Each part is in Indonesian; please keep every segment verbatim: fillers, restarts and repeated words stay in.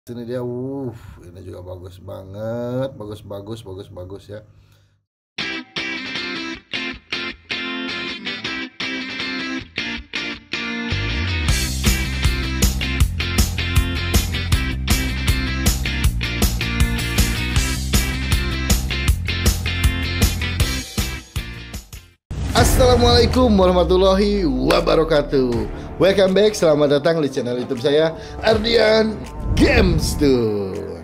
Ini dia, uh, ini juga bagus banget, bagus bagus bagus bagus ya. Assalamualaikum warahmatullahi wabarakatuh. Welcome back, selamat datang di channel YouTube saya, Ardian Games tuh.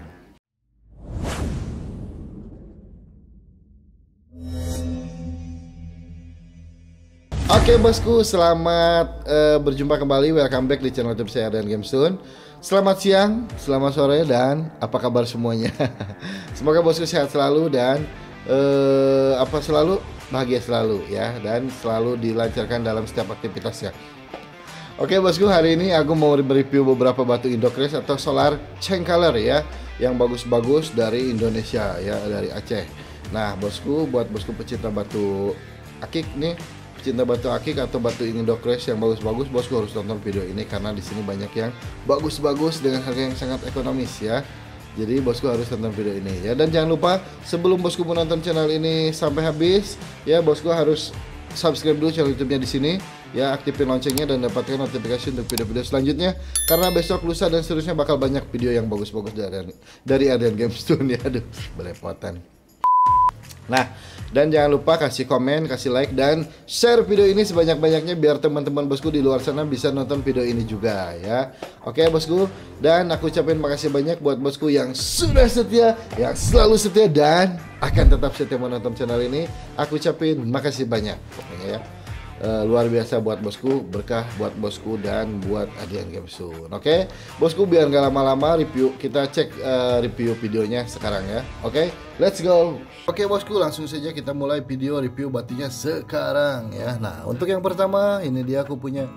Oke bosku, selamat uh, berjumpa kembali. Welcome back di channel YouTube saya, Ardian Games Tune. Selamat siang, selamat sore, dan apa kabar semuanya? Semoga bosku sehat selalu dan uh, apa selalu bahagia selalu ya, dan selalu dilancarkan dalam setiap aktivitasnya. Oke bosku, hari ini aku mau mereview beberapa batu Indocrace atau Solar Change Color ya, yang bagus-bagus dari Indonesia ya, dari Aceh. Nah bosku, buat bosku pecinta batu akik nih, pecinta batu akik atau batu Indocrace yang bagus-bagus, bosku harus tonton video ini karena di sini banyak yang bagus-bagus dengan harga yang sangat ekonomis ya. Jadi bosku harus tonton video ini ya, dan jangan lupa sebelum bosku menonton channel ini sampai habis ya, bosku harus subscribe dulu channel YouTube-nya di sini ya, aktifin loncengnya dan dapatkan notifikasi untuk video-video selanjutnya karena besok, lusa dan seterusnya bakal banyak video yang bagus-bagus dari dari Ardian Games Tune ya. Aduh, belepotan. Nah, dan jangan lupa kasih komen, kasih like, dan share video ini sebanyak-banyaknya biar teman-teman bosku di luar sana bisa nonton video ini juga ya. Oke bosku, dan aku ucapin makasih banyak buat bosku yang sudah setia, yang selalu setia, dan akan tetap setia menonton channel ini. Aku ucapin makasih banyak pokoknya ya. Uh, luar biasa buat bosku, berkah buat bosku dan buat Ardian Games Tune. Oke, okay? Bosku, biar nggak lama-lama review, kita cek uh, review videonya sekarang ya. Oke, okay? Let's go. Oke okay, bosku, langsung saja kita mulai video review batunya sekarang ya. Nah, untuk yang pertama ini dia aku punya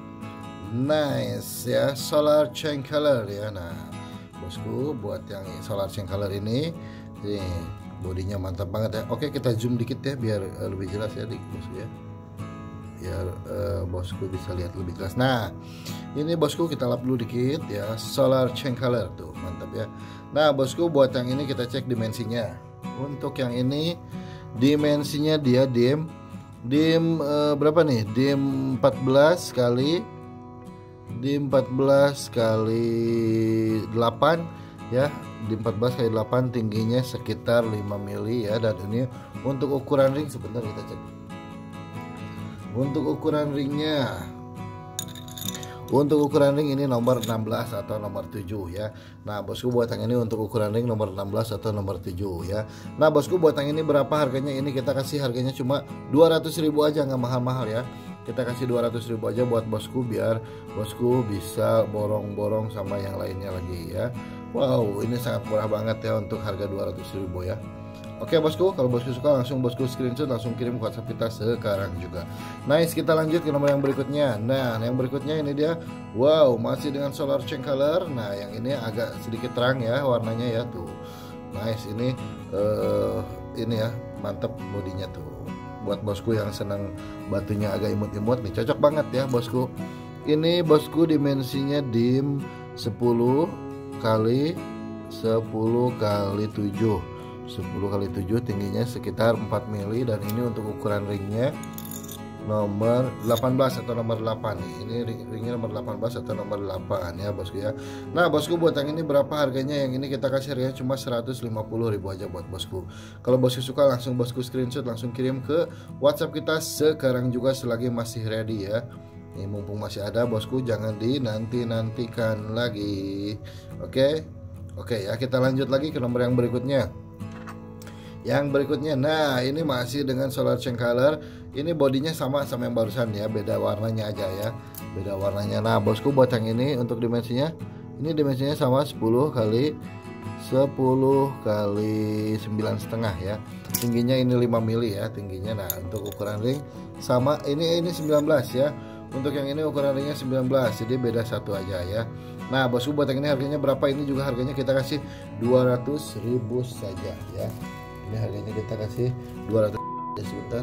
nice ya, Solar Change Color ya. Nah, bosku, buat yang Solar Change Color ini, nih bodinya mantap banget ya. Oke, okay, kita zoom dikit ya biar uh, lebih jelas ya, dik, bosku ya. Biar uh, bosku bisa lihat lebih jelas. Nah, ini bosku kita lap dulu dikit ya, Solar Change Color tuh, mantap ya. Nah bosku, buat yang ini kita cek dimensinya. Untuk yang ini dimensinya dia dim dim uh, berapa nih? Dim empat belas kali dim empat belas kali delapan ya, dim empat belas kali delapan, tingginya sekitar lima mili ya. Dan ini untuk ukuran ring, sebentar kita cek. Untuk ukuran ringnya, untuk ukuran ring ini nomor enam belas atau nomor tujuh ya. Nah bosku, buat yang ini untuk ukuran ring nomor enam belas atau nomor tujuh ya. Nah bosku, buat yang ini berapa harganya? Ini kita kasih harganya cuma dua ratus ribu aja, nggak mahal-mahal ya. Kita kasih dua ratus ribu aja buat bosku, biar bosku bisa borong-borong sama yang lainnya lagi ya. Wow, ini sangat murah banget ya untuk harga dua ratus ribu ya. Oke bosku, kalau bosku suka langsung bosku screenshot, langsung kirim ke WhatsApp kita sekarang juga. Nice, kita lanjut ke nomor yang berikutnya. Nah, yang berikutnya ini dia. Wow, masih dengan Solar Change Color. Nah, yang ini agak sedikit terang ya warnanya ya tuh. Nice, ini uh, ini ya, mantep bodinya tuh. Buat bosku yang senang batunya agak imut-imut nih, cocok banget ya bosku. Ini bosku dimensinya dim sepuluh kali sepuluh kali tujuh, sepuluh kali tujuh, tingginya sekitar empat mili, dan ini untuk ukuran ringnya nomor delapan belas atau nomor delapan nih. Ini ring, ringnya nomor delapan belas atau nomor delapan ya bosku ya. Nah bosku, buat yang ini berapa harganya? Yang ini kita kasih harganya cuma seratus lima puluh ribu aja buat bosku. Kalau bosku suka langsung bosku screenshot, langsung kirim ke WhatsApp kita sekarang juga selagi masih ready ya. Ini mumpung masih ada bosku, jangan dinanti-nantikan lagi. Oke, oke ya, kita lanjut lagi ke nomor yang berikutnya. Yang berikutnya, nah ini masih dengan Solar Change Color. Ini bodinya sama sama yang barusan ya, beda warnanya aja ya, beda warnanya. Nah bosku, buat yang ini untuk dimensinya, ini dimensinya sama sepuluh kali sepuluh kali sembilan setengah ya. Tingginya ini lima mili ya tingginya. Nah untuk ukuran ring sama, ini ini sembilan belas ya. Untuk yang ini ukuran ringnya sembilan belas, jadi beda satu aja ya. Nah bosku, buat yang ini harganya berapa? Ini juga harganya kita kasih dua ratus ribu saja ya. Ini harganya kita kasih dua ratus ya, sebentar.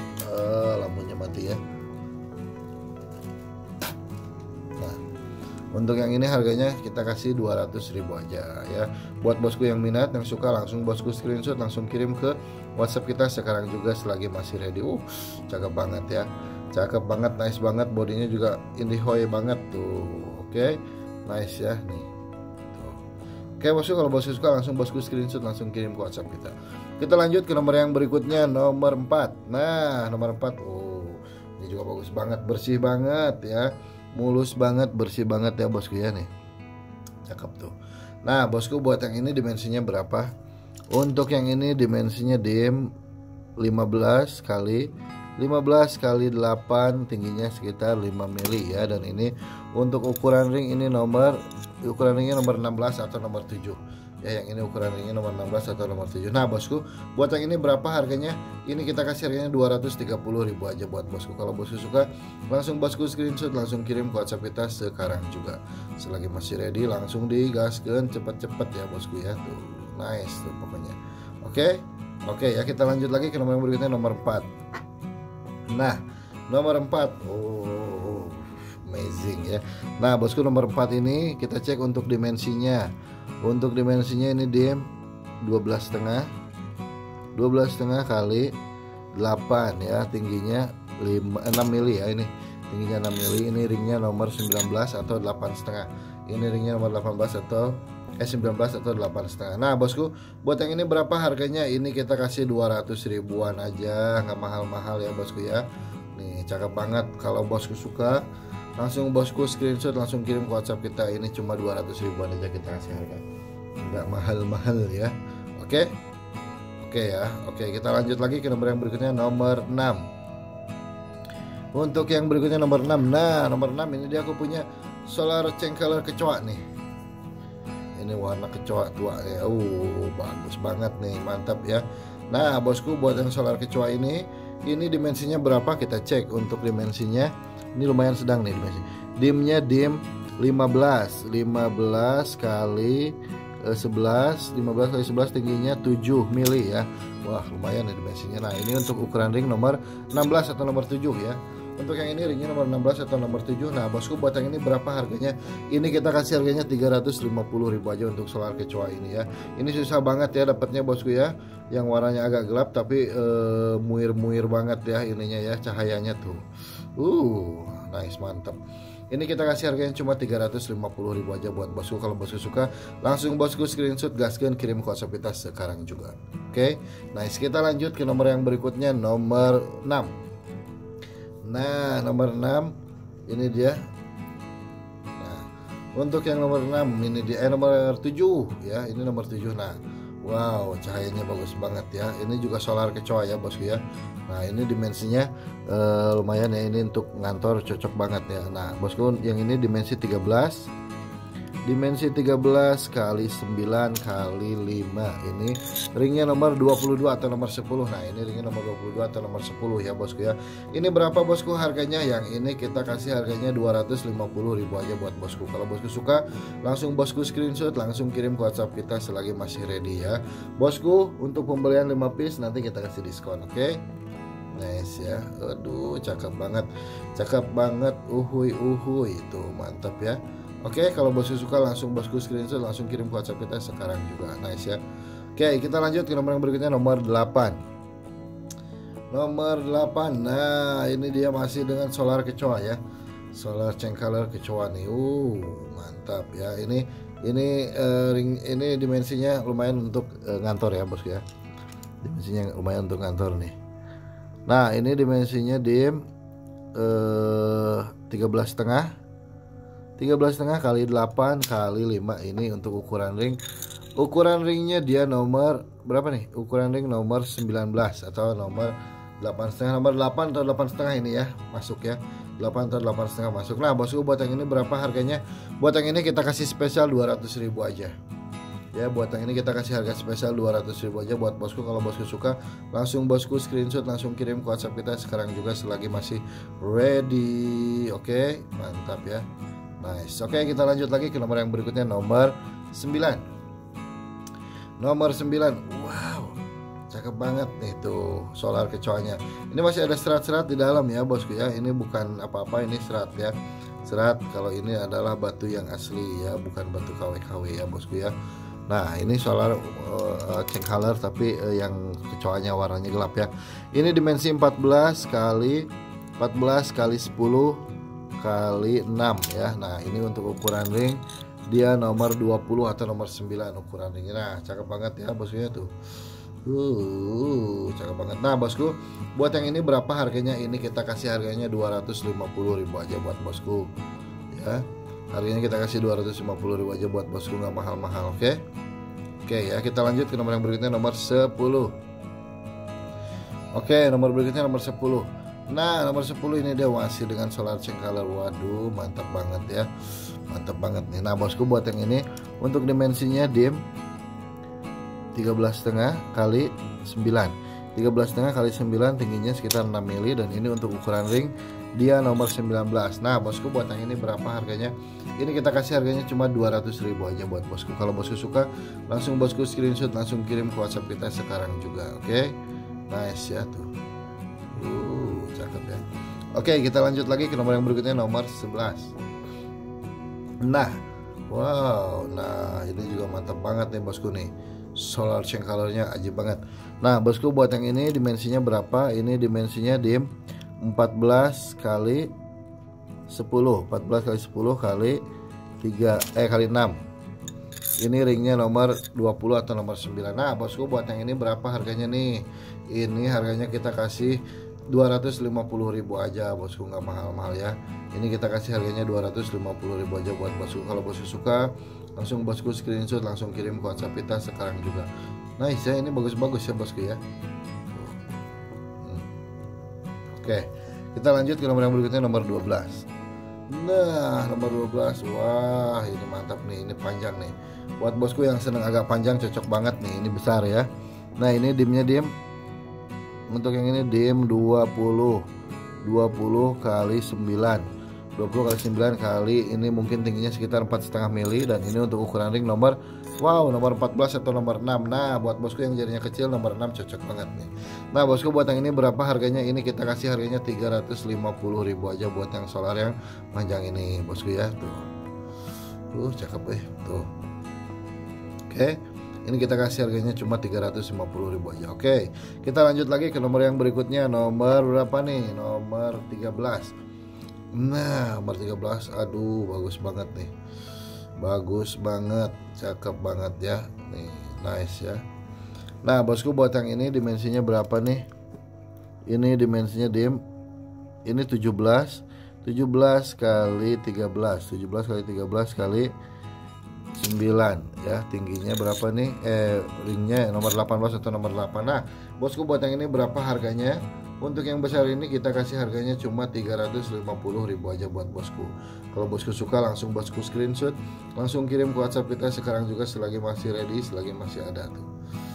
Uh, lampunya mati ya. Nah, Untuk yang ini harganya kita kasih dua ratus ribu aja ya. Buat bosku yang minat, yang suka, langsung bosku screenshot, langsung kirim ke WhatsApp kita sekarang juga selagi masih ready. Uh, cakep banget ya. Cakep banget, nice banget, bodinya juga indihoy banget tuh. Oke, okay. Nice ya nih. Tuh. Oke bosku, kalau bosku suka langsung bosku screenshot, langsung kirim ke WhatsApp kita. Kita lanjut ke nomor yang berikutnya, nomor empat. Nah, nomor empat. Oh, ini juga bagus banget, bersih banget ya. Mulus banget, bersih banget ya bosku ya nih. Cakep tuh. Nah bosku, buat yang ini dimensinya berapa? Untuk yang ini dimensinya dim lima belas kali lima belas kali delapan, tingginya sekitar lima mili ya. Dan ini untuk ukuran ring ini nomor ukuran ringnya nomor enam belas atau nomor tujuh. Ya, yang ini ukuran ringnya nomor enam belas atau nomor tujuh. Nah bosku, buat yang ini berapa harganya? Ini kita kasih harganya dua ratus tiga puluh ribu aja buat bosku. Kalau bosku suka, langsung bosku screenshot, langsung kirim ke WhatsApp kita sekarang juga. Selagi masih ready, langsung digaskan cepet-cepet ya bosku ya. Tuh, nice tuh pokoknya. Oke, oke ya, kita lanjut lagi ke nomor yang berikutnya, nomor empat. Nah, nomor empat. Oh, amazing ya. Nah bosku, nomor empat ini kita cek untuk dimensinya. Untuk dimensinya ini dim dua belas setengah dua belas setengah kali delapan ya, tingginya enam mili ya. Ini tingginya enam mili. Ini ringnya nomor sembilan belas atau delapan setengah. Ini ringnya nomor delapan belas atau eh sembilan belas atau delapan setengah. Nah bosku, buat yang ini berapa harganya? Ini kita kasih dua ratus ribuan aja, nggak mahal-mahal ya bosku ya. Nih cakep banget. Kalau bosku suka, langsung bosku screenshot, langsung kirim ke WhatsApp kita. Ini cuma dua ratus ribuan aja kita kasih harga, nggak mahal-mahal ya. Oke, oke ya. Oke, kita lanjut lagi ke nomor yang berikutnya, nomor enam. Untuk yang berikutnya nomor enam. Nah nomor enam ini dia aku punya solar chain color kecoa nih. Ini warna kecoa tua ya. Uh, bagus banget nih, mantap ya. Nah bosku, buat yang solar kecoa ini, ini dimensinya berapa? Kita cek. Untuk dimensinya ini lumayan sedang nih dimensi. Dimnya dim lima belas kali sebelas, lima belas kali sebelas, tingginya tujuh mili ya. Wah lumayan nih dimensinya. Nah ini untuk ukuran ring nomor enam belas atau nomor tujuh ya. Untuk yang ini ringnya nomor enam belas atau nomor tujuh. Nah bosku, buat yang ini berapa harganya? Ini kita kasih harganya tiga ratus lima puluh ribu aja untuk solar kecoa ini ya. Ini susah banget ya dapatnya bosku ya. Yang warnanya agak gelap tapi uh, muir-muir banget ya ininya ya, cahayanya tuh. Uh, nice, mantap. Ini kita kasih harganya cuma tiga ratus lima puluh ribu aja buat bosku. Kalau bosku suka, langsung bosku screenshot, gaskan, kirim ke WhatsApp kita sekarang juga. Oke, okay? Nice. Kita lanjut ke nomor yang berikutnya, nomor enam. Nah nomor enam ini dia. Nah untuk yang nomor enam ini dia, eh, nomor tujuh ya. Ini nomor tujuh. Nah wow, cahayanya bagus banget ya. Ini juga solar kecoa ya bosku ya. Nah ini dimensinya uh, lumayan ya. Ini untuk ngantor cocok banget ya. Nah bosku, yang ini dimensi tiga belas. Dimensi tiga belas kali sembilan kali lima. Ini ringnya nomor dua puluh dua atau nomor sepuluh. Nah ini ringnya nomor dua puluh dua atau nomor sepuluh ya bosku ya. Ini berapa bosku harganya? Yang ini kita kasih harganya dua ratus lima puluh ribu aja buat bosku. Kalau bosku suka, langsung bosku screenshot, langsung kirim ke WhatsApp kita selagi masih ready ya bosku. Untuk pembelian lima piece nanti kita kasih diskon. Oke, okay? Nice ya. Aduh cakep banget, cakep banget. Uhuy uhuy, itu mantap ya. Oke, kalau bosku suka, langsung bosku screenshot, langsung kirim ke WhatsApp kita sekarang juga. Nice ya. Oke, kita lanjut ke nomor yang berikutnya, nomor delapan. Nomor delapan. Nah ini dia masih dengan solar kecoa ya. Solar chain color kecoa nih. Uh mantap ya. Ini ini uh, ring ini dimensinya lumayan untuk uh, ngantor ya bosku ya. Dimensinya lumayan untuk ngantor nih. Nah ini dimensinya dim uh, tiga belas setengah tiga belas setengah kali delapan kali lima. Ini untuk ukuran ring. Ukuran ringnya dia nomor berapa nih? Ukuran ring nomor sembilan belas atau nomor delapan setengah. Nomor delapan atau delapan setengah ini ya, masuk ya. delapan atau delapan setengah masuk. Nah bosku, buat yang ini berapa harganya? Buat yang ini kita kasih spesial dua ratus ribu aja ya. Buat yang ini kita kasih harga spesial dua ratus ribu aja buat bosku. Kalau bosku suka, langsung bosku screenshot, langsung kirim ke WhatsApp kita sekarang juga selagi masih ready. Oke, mantap ya. Nice. Oke, kita lanjut lagi ke nomor yang berikutnya, nomor sembilan. Nomor sembilan. Wow, cakep banget nih tuh solar kecoanya. Ini masih ada serat-serat di dalam ya bosku ya. Ini bukan apa-apa, ini serat ya. Serat, kalau ini adalah batu yang asli ya, bukan batu K W K W ya bosku ya. Nah ini solar uh, change color tapi uh, yang kecoanya warnanya gelap ya. Ini dimensi empat belas kali empat belas kali sepuluh kali enam ya. Nah ini untuk ukuran ring dia nomor dua puluh atau nomor sembilan ukuran ringnya. Nah cakep banget ya bosku ya tuh. Uh, cakep banget. Nah bosku, buat yang ini berapa harganya? Ini kita kasih harganya dua ratus lima puluh ribu aja buat bosku ya. Harganya kita kasih dua ratus lima puluh ribu aja buat bosku, nggak mahal-mahal. Oke. Oke ya, kita lanjut ke nomor yang berikutnya, nomor sepuluh. Oke, nomor berikutnya nomor sepuluh. Nah, nomor sepuluh ini dia masih dengan solar change color. Waduh, mantap banget ya. Mantap banget nih. Nah, bosku, buat yang ini untuk dimensinya dim tiga belas setengah kali sembilan. tiga belas setengah kali sembilan, tingginya sekitar enam mili, dan ini untuk ukuran ring dia nomor sembilan belas. Nah bosku, buat yang ini berapa harganya? Ini kita kasih harganya cuma dua ratus ribu aja buat bosku. Kalau bosku suka, langsung bosku screenshot, langsung kirim ke WhatsApp kita sekarang juga. Oke, okay? Nice ya tuh. Uh, cakep ya. Oke, okay, kita lanjut lagi ke nomor yang berikutnya, nomor sebelas. Nah, wow, nah ini juga mantap banget nih bosku nih. Solar change colornya ajib banget. Nah bosku, buat yang ini dimensinya berapa? Ini dimensinya dim empat belas kali sepuluh, empat belas kali sepuluh kali tiga eh kali enam. Ini ringnya nomor dua puluh atau nomor sembilan. Nah bosku, buat yang ini berapa harganya nih? Ini harganya kita kasih dua ratus lima puluh ribu aja bosku, nggak mahal-mahal ya. Ini kita kasih harganya dua ratus lima puluh ribu aja buat bosku. Kalau bosku suka, langsung bosku screenshot, langsung kirim ke WhatsApp kita sekarang juga. Nice ya, ini bagus-bagus ya bosku ya. hmm. Oke, kita lanjut ke nomor yang berikutnya, nomor dua belas. Nah nomor dua belas, wah ini mantap nih, ini panjang nih. Buat bosku yang seneng agak panjang, cocok banget nih, ini besar ya. Nah ini dimnya dim, untuk yang ini dim dua puluh dua puluh kali sembilan, dua puluh kali sembilan kali, ini mungkin tingginya sekitar empat koma lima mili, dan ini untuk ukuran ring nomor wow nomor empat belas atau nomor enam. Nah buat bosku yang jarinya kecil, nomor enam cocok banget nih. Nah bosku, buat yang ini berapa harganya? Ini kita kasih harganya tiga ratus lima puluh ribu aja buat yang solar yang panjang ini bosku ya tuh. Tuh cakep eh tuh. Oke, ini kita kasih harganya cuma tiga ratus lima puluh ribu aja. Oke, kita lanjut lagi ke nomor yang berikutnya, nomor berapa nih? Nomor tiga belas. Nah nomor tiga belas, aduh bagus banget nih, bagus banget, cakep banget ya nih, nice ya. Nah bosku, buat yang ini dimensinya berapa nih? Ini dimensinya dim, ini tujuh belas tujuh belas kali tiga belas, tujuh belas kali tiga belas kali sembilan ya. Tingginya berapa nih? Eh ringnya nomor delapan belas atau nomor delapan. Nah bosku, buat yang ini berapa harganya? Untuk yang besar ini kita kasih harganya cuma tiga ratus lima puluh ribu aja buat bosku. Kalau bosku suka, langsung bosku screenshot, langsung kirim ke WhatsApp kita sekarang juga selagi masih ready, selagi masih ada tuh.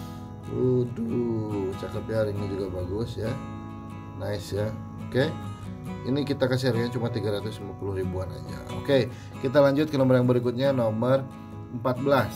Waduh, cakep ya, ringnya juga bagus ya. Nice ya. Oke, ini kita kasih harganya cuma tiga ratus lima puluh ribuan aja. Oke, kita lanjut ke nomor yang berikutnya, nomor empat belas.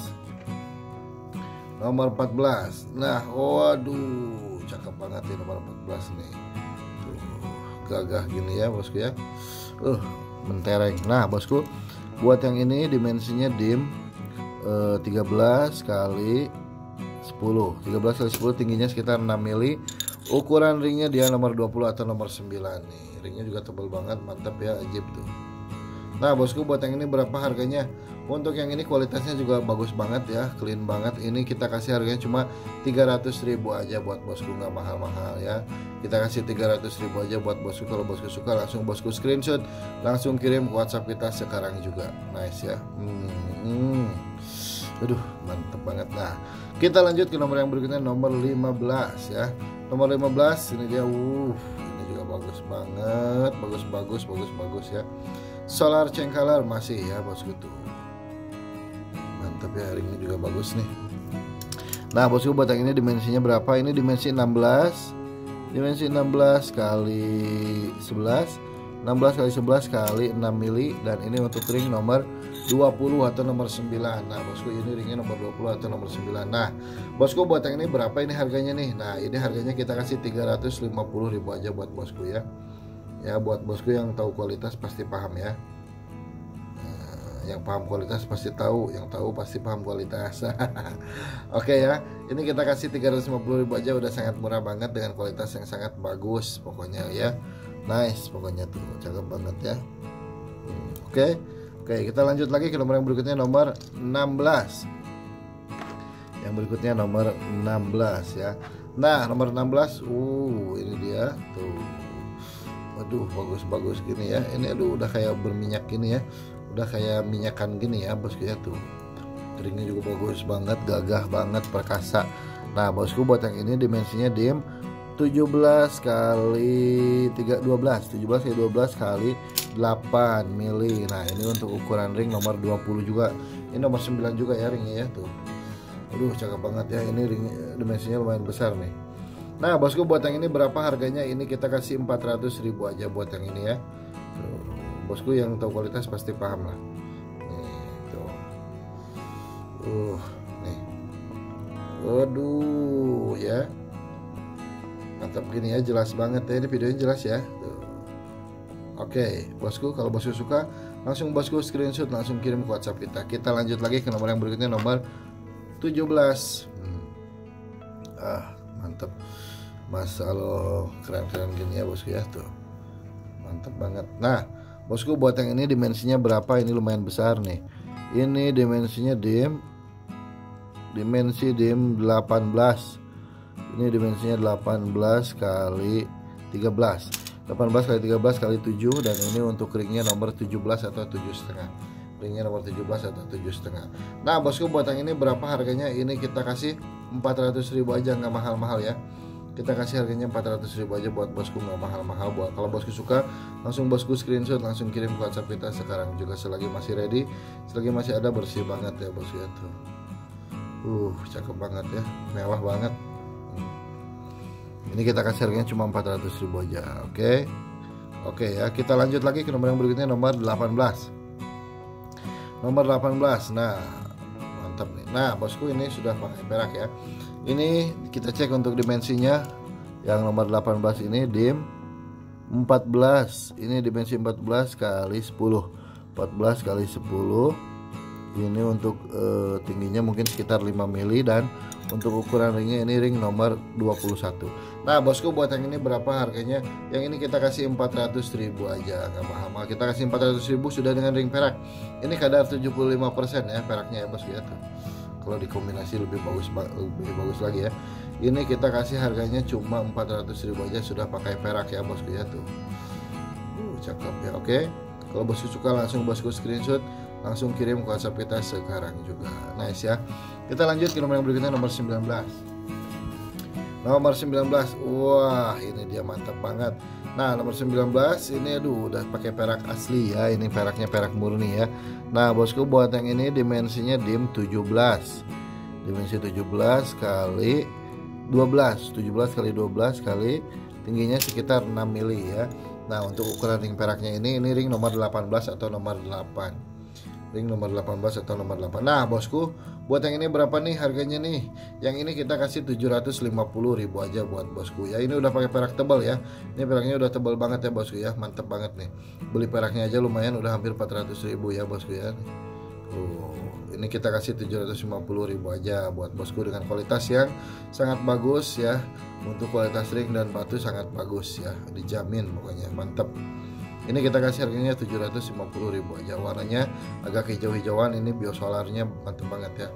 Nomor empat belas. Nah, waduh, cakep banget nih nomor empat belas nih. Tuh, gagah gini ya bosku ya. Uh, mentereng. Nah, bosku, buat yang ini dimensinya dim eh, tiga belas kali sepuluh. tiga belas kali sepuluh, tingginya sekitar enam mili. Ukuran ringnya dia nomor dua puluh atau nomor sembilan nih. Ringnya juga tebal banget, mantap ya, ajib tuh. Nah bosku, buat yang ini berapa harganya? Untuk yang ini kualitasnya juga bagus banget ya, clean banget. Ini kita kasih harganya cuma tiga ratus ribu aja buat bosku, nggak mahal-mahal ya. Kita kasih tiga ratus ribu aja buat bosku. Kalau bosku suka, langsung bosku screenshot, langsung kirim ke WhatsApp kita sekarang juga. Nice ya. hmm, hmm. Aduh mantep banget. Nah kita lanjut ke nomor yang berikutnya, nomor lima belas ya. Nomor lima belas ini dia, uh ini juga bagus banget, bagus-bagus, bagus-bagus ya. Solar change color masih ya bosku tuh. Mantap ya, ringnya juga bagus nih. Nah bosku, buat yang ini dimensinya berapa? Ini dimensi enam belas. Dimensi enam belas kali sebelas, enam belas kali sebelas kali enam mili, dan ini untuk ring nomor dua puluh atau nomor sembilan. Nah bosku, ini ringnya nomor dua puluh atau nomor sembilan. Nah bosku, buat yang ini berapa ini harganya nih? Nah ini harganya kita kasih tiga ratus lima puluh ribu aja buat bosku ya. Ya buat bosku yang tahu kualitas pasti paham ya. yang paham kualitas pasti tahu, yang tahu pasti paham kualitas. Oke ya, ini kita kasih tiga ratus lima puluh ribu aja, udah sangat murah banget dengan kualitas yang sangat bagus pokoknya ya. Nice pokoknya tuh, cakep banget ya. Hmm, Oke, oke kita lanjut lagi ke nomor yang berikutnya, nomor enam belas. Yang berikutnya nomor enam belas ya. Nah nomor enam belas, uh ini dia tuh. Waduh bagus-bagus gini ya. Ini aduh udah kayak berminyak gini ya. Udah kayak minyakan gini ya bosku ya tuh. Keringnya juga bagus banget, gagah banget, perkasa. Nah bosku buat yang ini dimensinya dim tujuh belas kali tiga dua belas, tujuh belas kali dua belas kali delapan mili. Nah ini untuk ukuran ring nomor dua puluh juga. Ini nomor sembilan juga ya ringnya ya tuh. Aduh cakep banget ya, ini ring dimensinya lumayan besar nih. Nah bosku buat yang ini berapa harganya? Ini kita kasih empat ratus ribu aja buat yang ini ya. Tuh, bosku yang tahu kualitas pasti paham lah. Nih tuh. Uh, nih. Waduh ya. Mantap gini ya, jelas banget ya, ini videonya jelas ya. Tuh. Oke, bosku kalau bosku suka langsung bosku screenshot, langsung kirim ke WhatsApp kita. Kita lanjut lagi ke nomor yang berikutnya, nomor tujuh belas. Hmm. Ah, mantap. Masa lo keren-keren gini ya bosku ya tuh. Mantap banget. Nah, bosku buat yang ini dimensinya berapa? Ini lumayan besar nih. Ini dimensinya dim dimensi dim delapan belas. Ini dimensinya delapan belas kali tiga belas. delapan belas kali tiga belas kali tujuh, dan ini untuk ringnya nomor tujuh belas atau tujuh setengah. Ringnya nomor tujuh belas atau tujuh setengah. Nah bosku buat yang ini berapa harganya? Ini kita kasih empat ratus ribu aja, nggak mahal-mahal ya. Kita kasih harganya empat ratus ribu aja buat bosku, nggak mahal-mahal. Buat kalau bosku suka langsung bosku screenshot, langsung kirim ke WhatsApp kita sekarang juga selagi masih ready, selagi masih ada, bersih banget ya bosku ya tuh. Uh cakep banget ya, mewah banget. Ini kita kasih harganya cuma empat ratus ribu aja. Oke. Oke ya, kita lanjut lagi ke nomor yang berikutnya, nomor delapan belas. Nomor delapan belas. Nah mantap nih. Nah bosku ini sudah pakai perak ya. Ini kita cek untuk dimensinya. Yang nomor delapan belas ini dim empat belas. Ini dimensi empat belas kali sepuluh. empat belas kali sepuluh. Ini untuk uh, tingginya mungkin sekitar lima mili, dan untuk ukuran ringnya ini ring nomor dua puluh satu. Nah bosku buat yang ini berapa harganya? Yang ini kita kasih empat ratus ribu aja, nggak mahal-mahal. Kita kasih empat ratus ribu sudah dengan ring perak. Ini kadar tujuh puluh lima persen ya peraknya ya bosku ya tuh. Kalau dikombinasi lebih bagus, lebih bagus lagi ya. Ini kita kasih harganya cuma empat ratus ribu aja, sudah pakai perak ya bosku ya tuh. Uh, cakep ya. Oke. Kalau bosku suka langsung bosku screenshot, langsung kirim ke WhatsApp kita sekarang juga. Nice ya. Kita lanjut ke nomor yang berikutnya, nomor sembilan belas. Nomor sembilan belas. Wah, ini dia mantap banget. Nah, nomor sembilan belas ini aduh udah pakai perak asli ya. Ini peraknya perak murni ya. Nah, bosku buat yang ini dimensinya dim tujuh belas. Dimensi tujuh belas kali dua belas. tujuh belas kali dua belas kali tingginya sekitar enam mili ya. Nah, untuk ukuran ring peraknya ini ini ring nomor delapan belas atau nomor delapan. Ring nomor delapan belas atau nomor delapan. Nah bosku buat yang ini berapa nih harganya nih? Yang ini kita kasih tujuh ratus lima puluh ribu aja buat bosku ya. Ini udah pakai perak tebal ya. Ini peraknya udah tebal banget ya bosku ya. Mantep banget nih. Beli peraknya aja lumayan, udah hampir empat ratus ribu ya bosku ya. Oh, ini kita kasih tujuh ratus lima puluh ribu aja buat bosku dengan kualitas yang sangat bagus ya. Untuk kualitas ring dan batu sangat bagus ya. Dijamin pokoknya mantep. Ini kita kasih harganya tujuh ratus lima puluh ribu aja. Warnanya agak hijau-hijauan, ini biosolarnya mantep banget ya.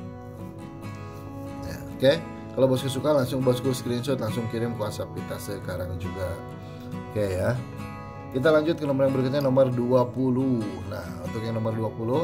Ya oke. Okay. Kalau bosku suka langsung bosku screenshot, langsung kirim ke WhatsApp kita sekarang juga. Oke okay, ya. Kita lanjut ke nomor yang berikutnya, nomor dua puluh. Nah, untuk yang nomor dua puluh.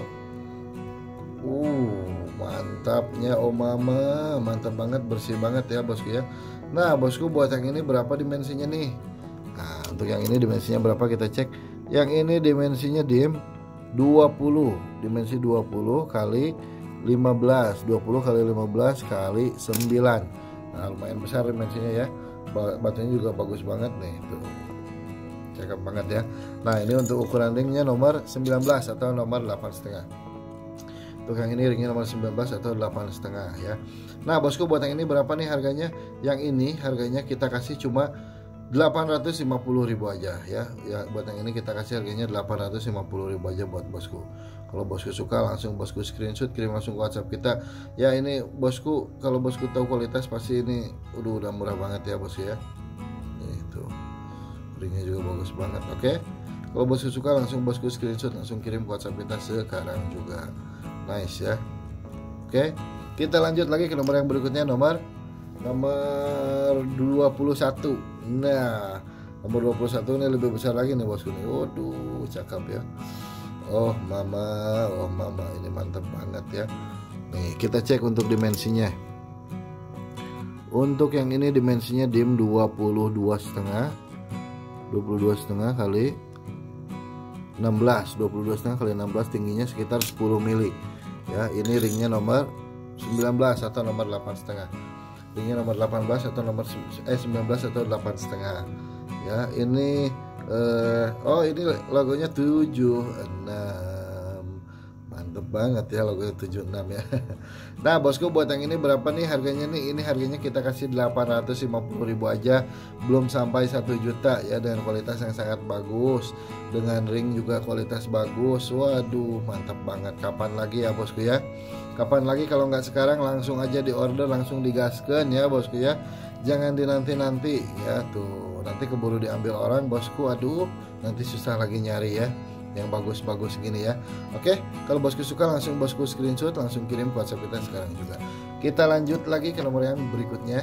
Uh, mantapnya oh mama, mantap banget, bersih banget ya bosku ya. Nah, bosku buat yang ini berapa dimensinya nih? Nah, untuk yang ini dimensinya berapa kita cek. Yang ini dimensinya dim dua puluh. Dimensi dua puluh kali lima belas. dua puluh kali lima belas kali sembilan. Nah, lumayan besar dimensinya ya. Batunya juga bagus banget nih tuh. Cakep banget ya. Nah, ini untuk ukuran ringnya nomor sembilan belas atau nomor delapan setengah. Untuk yang ini ringnya nomor sembilan belas atau delapan setengah ya. Nah, bosku buat yang ini berapa nih harganya? Yang ini harganya kita kasih cuma delapan ratus lima puluh ribu aja ya. Ya buat yang ini kita kasih harganya delapan ratus lima puluh ribu aja buat bosku. Kalau bosku suka langsung bosku screenshot kirim langsung ke WhatsApp kita. Ya ini bosku, kalau bosku tahu kualitas pasti ini udah udah murah banget ya bosku ya. Itu ringnya juga bagus banget. Oke. Kalau bosku suka langsung bosku screenshot langsung kirim ke WhatsApp kita sekarang juga. Nice ya. Oke. Kita lanjut lagi ke nomor yang berikutnya, nomor nomor dua puluh satu. Nah, nomor dua puluh satu ini lebih besar lagi nih bosku nih. Waduh, cakep ya. Oh mama, oh mama, ini mantap banget ya. Nih kita cek untuk dimensinya. Untuk yang ini dimensinya dim dua puluh dua setengah, dua puluh dua setengah kali enam belas, dua puluh dua setengah kali enam belas, tingginya sekitar sepuluh mili. Ya ini ringnya nomor sembilan belas atau nomor delapan setengah. Ringnya nomor delapan belas atau nomor eh sembilan belas atau delapan setengah. Ya ini Uh, oh ini logonya tujuh enam, mantep banget ya logonya tujuh enam ya. Nah bosku, buat yang ini berapa nih harganya nih? Ini harganya kita kasih delapan ratus lima puluh ribu aja, belum sampai satu juta ya, dengan kualitas yang sangat bagus, dengan ring juga kualitas bagus. Waduh mantap banget. Kapan lagi ya bosku ya? Kapan lagi kalau nggak sekarang? Langsung aja di order, langsung digaskan ya bosku ya. Jangan dinanti-nanti ya, tuh nanti keburu diambil orang bosku. Aduh nanti susah lagi nyari ya yang bagus-bagus gini ya. Oke, kalau bosku suka langsung bosku screenshot langsung kirim ke WhatsApp kita sekarang juga. Kita lanjut lagi ke nomor yang berikutnya.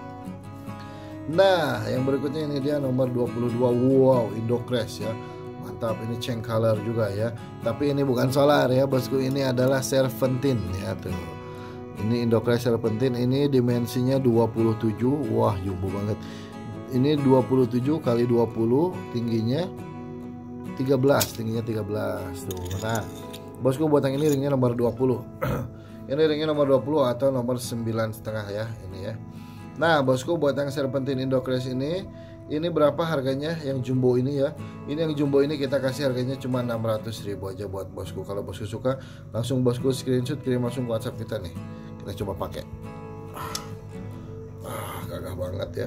Nah yang berikutnya ini dia nomor dua puluh dua. Wow, Indocrash ya, mantap. Ini change color juga ya, tapi ini bukan solar ya bosku, ini adalah serpentine ya tuh. Ini Indocrash serpentine, ini dimensinya dua puluh tujuh. Wah jumbo banget. Ini dua puluh tujuh kali dua puluh, tingginya tiga belas, tingginya tiga belas tuh. Nah bosku, buat yang ini ringnya nomor dua puluh. Ini ringnya nomor dua puluh atau nomor sembilan setengah ya ini ya. Nah bosku, buat yang serpentine Indocrash ini, ini berapa harganya yang jumbo ini ya? Ini yang jumbo ini kita kasih harganya cuma enam ratus ribu aja buat bosku. Kalau bosku suka langsung bosku screenshot kirim langsung ke WhatsApp kita nih. Kita coba pakai. Ah, gagah banget ya.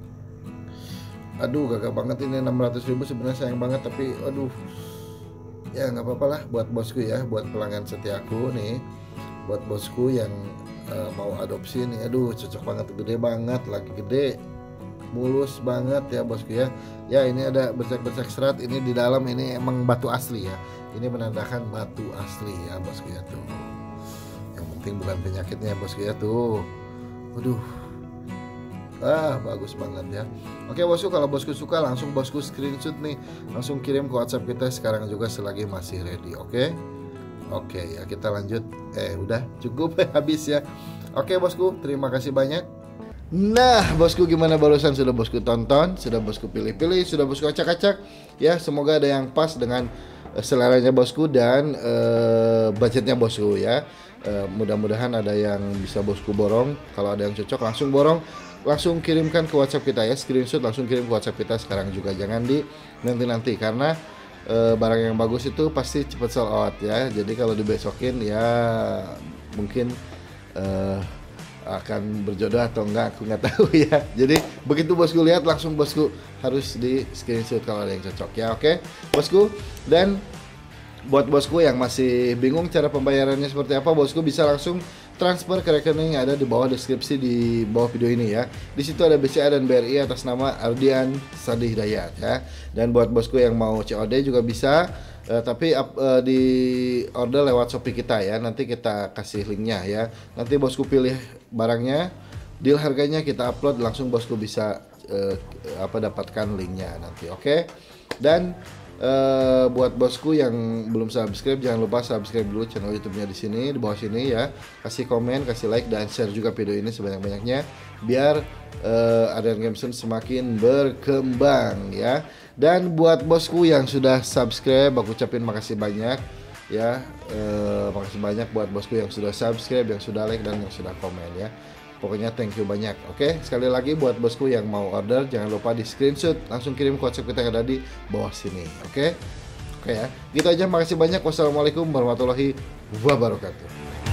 Aduh gagah banget ini, enam ratus ribu sebenarnya sayang banget, tapi aduh ya nggak apa-apa lah buat bosku ya, buat pelanggan setiaku nih, buat bosku yang uh, mau adopsi nih. Aduh cocok banget, gede banget, lagi gede, mulus banget ya bosku ya. Ya ini ada bercak-bercak serat, ini di dalam ini emang batu asli ya. Ini menandakan batu asli ya bosku ya tuh. Yang penting bukan penyakitnya bosku ya tuh. Waduh, ah bagus banget ya. Oke bosku, kalau bosku suka langsung bosku screenshot nih, langsung kirim ke WhatsApp kita sekarang juga selagi masih ready. Oke, oke ya kita lanjut. Eh udah cukup habis ya. Oke bosku, terima kasih banyak. Nah bosku, gimana barusan? Sudah bosku tonton, sudah bosku pilih-pilih, sudah bosku acak-acak ya. Semoga ada yang pas dengan uh, seleranya bosku dan uh, budgetnya bosku ya. Uh, mudah-mudahan ada yang bisa bosku borong. Kalau ada yang cocok langsung borong, langsung kirimkan ke WhatsApp kita ya. Screenshot langsung kirim ke WhatsApp kita sekarang juga. Jangan di nanti-nanti, karena uh, barang yang bagus itu pasti cepat sold out ya. Jadi kalau dibesokin ya mungkin uh, akan berjodoh atau enggak, aku nggak tahu ya. Jadi begitu bosku lihat langsung bosku harus di screenshot kalau ada yang cocok ya. Oke bosku, dan buat bosku yang masih bingung cara pembayarannya seperti apa, bosku bisa langsung transfer ke rekening yang ada di bawah deskripsi di bawah video ini ya. Di situ ada B C A dan B R I atas nama Ardian Sadi Hidayat ya. Dan buat bosku yang mau C O D juga bisa, uh, tapi uh, di order lewat Shopee kita ya. Nanti kita kasih linknya ya. Nanti bosku pilih barangnya, deal harganya kita upload, langsung bosku bisa uh, apa dapatkan linknya nanti. Oke. Okay? Dan Uh, buat bosku yang belum subscribe, jangan lupa subscribe dulu channel YouTube-nya di sini, di bawah sini ya. Kasih komen, kasih like dan share juga video ini sebanyak-banyaknya biar uh, Ardian Games Zone semakin berkembang ya. Dan buat bosku yang sudah subscribe, aku ucapin makasih banyak ya. Uh, makasih banyak buat bosku yang sudah subscribe, yang sudah like dan yang sudah komen ya. Pokoknya thank you banyak. Oke, sekali lagi buat bosku yang mau order, jangan lupa di screenshot, langsung kirim ke WhatsApp kita yang ada di bawah sini. Oke, oke ya. Gitu aja, makasih banyak. Wassalamualaikum warahmatullahi wabarakatuh.